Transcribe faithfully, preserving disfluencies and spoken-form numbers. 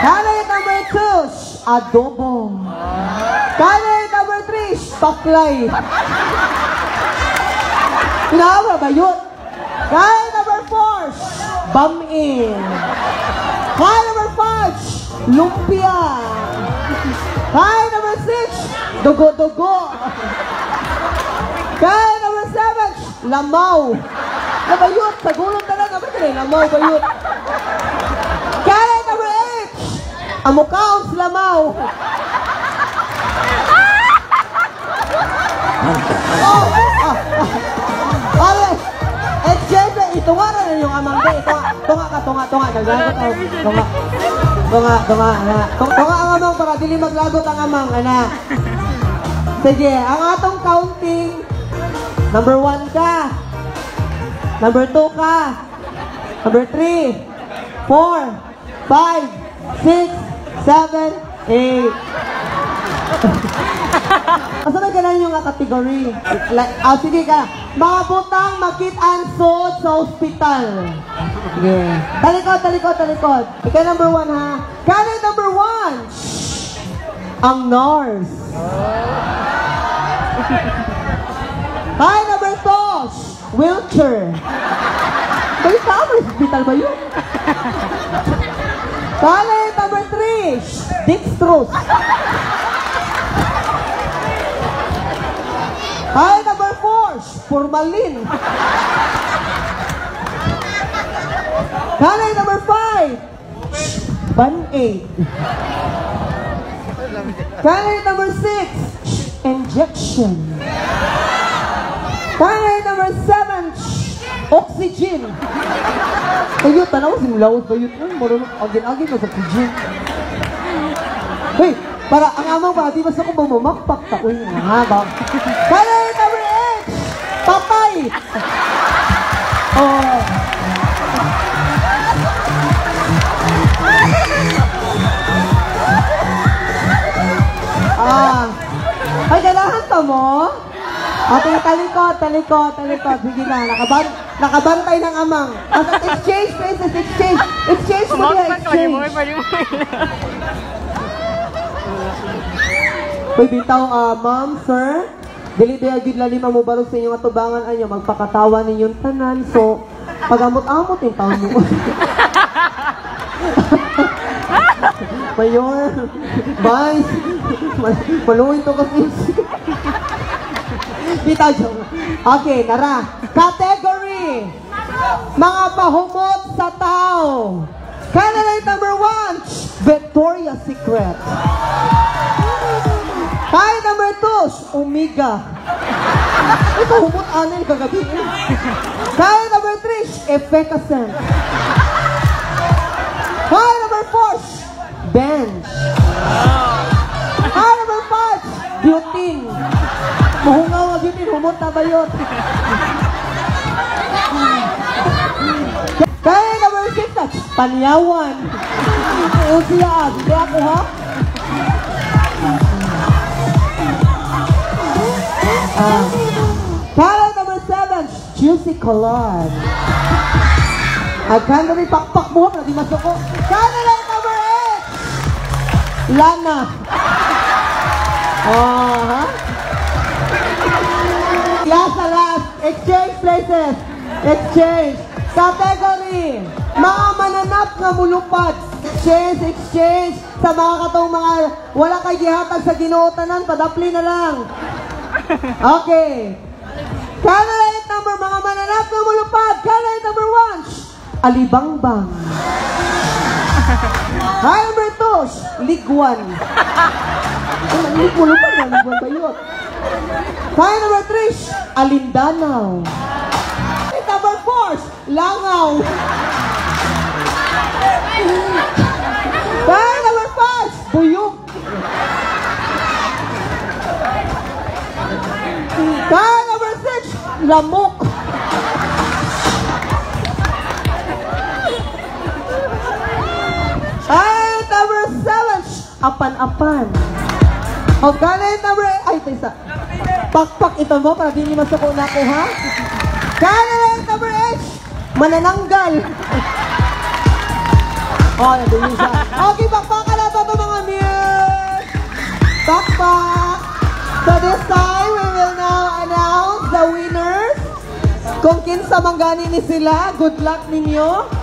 Candidate number two, adobo. Candidate number three, baklay. Pinawa ba yun? Candidate number four, bam-in. Candidate number five, lumpia. Candidate number six, dugo-dugo. Candidate number seven, lamaw. Ano ba yun? Sa gulong talaga ba yun? Lamaw ba yun? Candidate number eight, amukaos lamaw. Oh, ah, ah. Okay. At syempre, ito nga na yung amang day. Ito nga, tunga ka, tunga, tunga. Naglagot ako. Tunga. Tunga, tunga, ana. Tunga ang amang para dili maglagot ang amang, ana. Sige, ang atong counting, number one ka. Number two ka. Number three, four, five, six, seven, eight. Asa na ganun yung kategory? Like, ah, sige ka. Mga butang makit-ansod sa ospital. Sige. Talikod, talikod, talikod. Ikaw number one, ha? Candidate number one, ang nurse. Hi, number two, wheelchair. May tama, hospital ba yun? Candidate number three, dextrose. Hi, number four, formalin. Hi, number five, band-aid. Hi, number six, injection. Hi, number seven, oxygen. Kayo, tanaw, simulawad ba yun? Marunong, agin-agin na sa oxygen. Hey, para ang amang ba, di ba sa kung bumamakpak takoy nga ba? Kaya number eight, patay! Oh. Ah. Ay, ganahan to mo? Okay, talikod, talikod, talikod. Sige na, nakaban nakabantay ng amang. At exchange places, exchange. Exchange mo niya, exchange. Uy, bitaw, uh, ma'am, sir, dili di agad lalima mo barog sa inyong atubangan anyo, magpakatawa ninyong tanan. So, pag-amot-amot yung taon mo. Mayor, Vice, maluin to kasi. Bitaw, joke. Okay, nara. Category, mga pahumot sa tao. Candidate number one, Victoria's Secret. Hi, number two, Omega. Ito, humot anil kagabi. Hi, number three, Efficacent. Hi, number four, Bench. Hi, number five, Butane. Mahungaw nga Butane, humot na bayot. Hi, number six, Panyawan. O siya, hindi ako ha? Uh, Kala number seven, Juicy Collard. Agkan na rin pakpak mo, hindi masuko. Kala number eight, Lana. Oh, ha? Last na last, exchange places. Exchange. Category, mga mananap na mulupad. Exchange, exchange. Sa mga katong mga wala kay gihatag sa ginuotanan, padapli na lang. Okay. Candidate number, mga mananap na mulupad. Candidate number one, Alibangbang. Hi, number two, Liguan. Lig mulupad na, Liguan ba yun? Hi, number three, Alindanaw. Number four, Langaw. Hi, number five, Buyog. Hi, number six, Lamok. Hi, number seven, Apan-apan. O, candidate number eight, ay, tisa. Pakpak ito mo para di niyo masuko na ako, ha? Candidate number eight, Manananggal. Oh, nandun yun siya. Okay, pakpak. Pakpak! So this time, we will now announce the winners. Kung kinsa manggani ni sila, good luck ninyo.